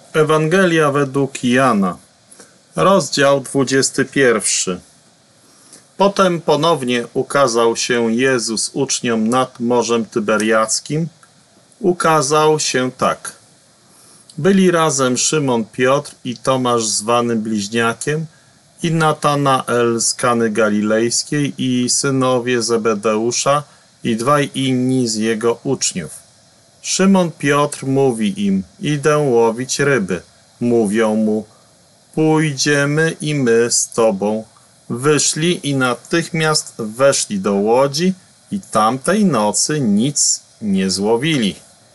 Ewangelia według Jana, rozdział 21. Potem ponownie ukazał się Jezus uczniom nad Morzem Tyberiackim. Ukazał się tak. Byli razem Szymon Piotr i Tomasz zwany Bliźniakiem i Natanael z Kany Galilejskiej i synowie Zebedeusza i dwaj inni z jego uczniów. Szymon Piotr mówi im: idę łowić ryby. Mówią mu: pójdziemy i my z tobą. Wyszli i natychmiast weszli do łodzi i tamtej nocy nic nie złowili.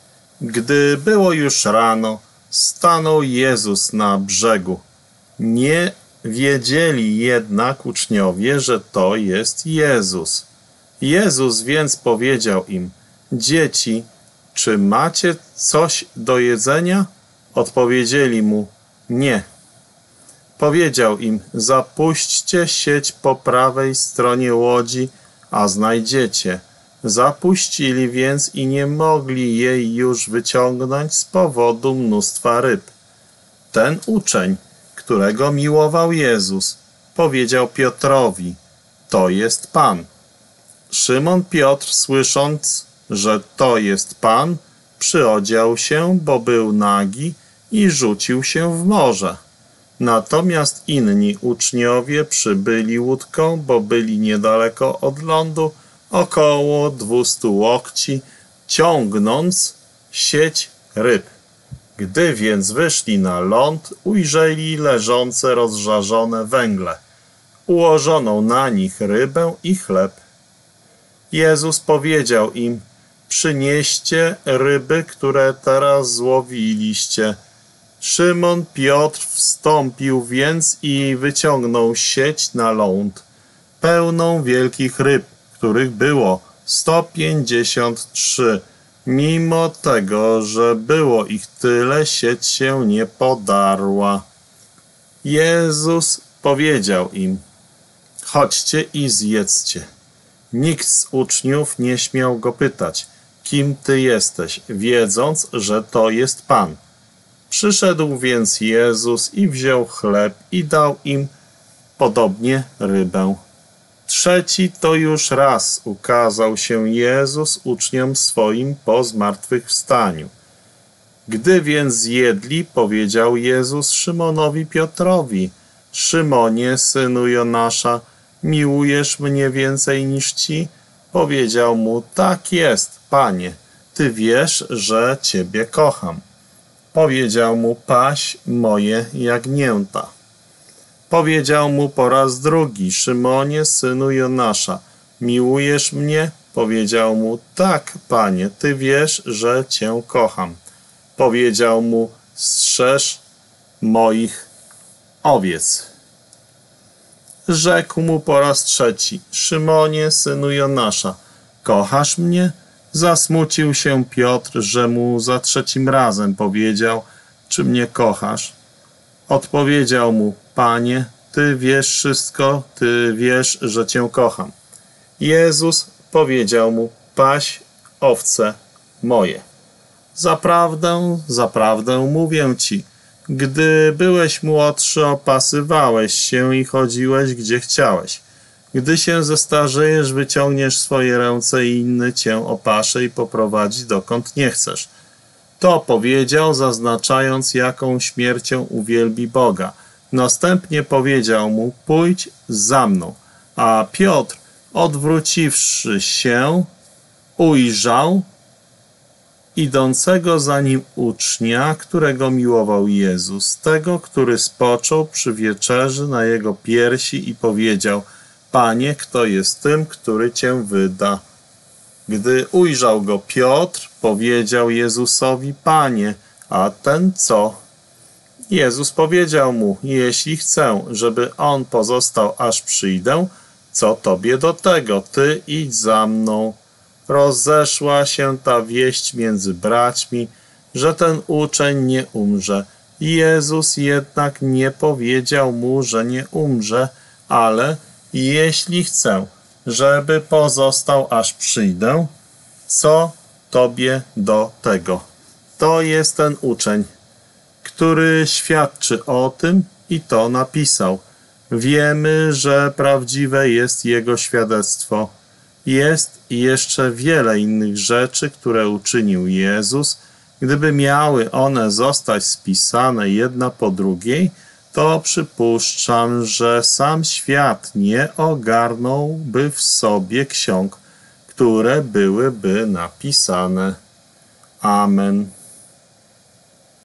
Gdy było już rano, stanął Jezus na brzegu. Nie wiedzieli jednak uczniowie, że to jest Jezus. Jezus więc powiedział im: dzieci, czy macie coś do jedzenia? Odpowiedzieli mu: nie. Powiedział im: zapuśćcie sieć po prawej stronie łodzi, a znajdziecie. Zapuścili więc i nie mogli jej już wyciągnąć z powodu mnóstwa ryb. Ten uczeń, którego miłował Jezus, powiedział Piotrowi: to jest Pan. Szymon Piotr, słysząc, że to jest Pan, przyodział się, bo był nagi, i rzucił się w morze. Natomiast inni uczniowie przybyli łódką, bo byli niedaleko od lądu, około 200 łokci, ciągnąc sieć ryb. Gdy więc wyszli na ląd, ujrzeli leżące rozżarzone węgle, ułożoną na nich rybę i chleb. Jezus powiedział im: przynieście ryby, które teraz złowiliście. Szymon Piotr wstąpił więc i wyciągnął sieć na ląd, pełną wielkich ryb, których było 153. Mimo tego, że było ich tyle, sieć się nie podarła. Jezus powiedział im: chodźcie i zjedzcie. Nikt z uczniów nie śmiał go pytać: kim ty jesteś, wiedząc, że to jest Pan. Przyszedł więc Jezus i wziął chleb i dał im, podobnie rybę. Trzeci to już raz ukazał się Jezus uczniom swoim po zmartwychwstaniu. Gdy więc zjedli, powiedział Jezus Szymonowi Piotrowi: Szymonie, synu Jonasza, miłujesz mnie więcej niż ci? Powiedział mu: tak jest, Panie, ty wiesz, że ciebie kocham. Powiedział mu: paś moje jagnięta. Powiedział mu po raz drugi: Szymonie, synu Jonasza, miłujesz mnie? Powiedział mu: tak, Panie, ty wiesz, że cię kocham. Powiedział mu: strzeż moich owiec. Rzekł mu po raz trzeci: Szymonie, synu Jonasza, kochasz mnie? Zasmucił się Piotr, że mu za trzecim razem powiedział: czy mnie kochasz? Odpowiedział mu: Panie, ty wiesz wszystko, ty wiesz, że cię kocham. Jezus powiedział mu: paś owce moje. Zaprawdę, zaprawdę mówię ci, gdy byłeś młodszy, opasywałeś się i chodziłeś, gdzie chciałeś. Gdy się zestarzejesz, wyciągniesz swoje ręce i inny cię opasze i poprowadzi dokąd nie chcesz. To powiedział, zaznaczając, jaką śmiercią uwielbi Boga. Następnie powiedział mu: pójdź za mną. A Piotr, odwróciwszy się, ujrzał idącego za nim ucznia, którego miłował Jezus, tego, który spoczął przy wieczerzy na jego piersi i powiedział: Panie, kto jest tym, który cię wyda? Gdy ujrzał go Piotr, powiedział Jezusowi: Panie, a ten co? Jezus powiedział mu: jeśli chcę, żeby on pozostał, aż przyjdę, co tobie do tego? Ty idź za mną. Rozeszła się ta wieść między braćmi, że ten uczeń nie umrze. Jezus jednak nie powiedział mu, że nie umrze, ale jeśli chcę, żeby pozostał, aż przyjdę, co tobie do tego? To jest ten uczeń, który świadczy o tym i to napisał. Wiemy, że prawdziwe jest Jego świadectwo. Jest jeszcze wiele innych rzeczy, które uczynił Jezus. Gdyby miały one zostać spisane jedna po drugiej, to przypuszczam, że sam świat nie ogarnąłby w sobie ksiąg, które byłyby napisane. Amen.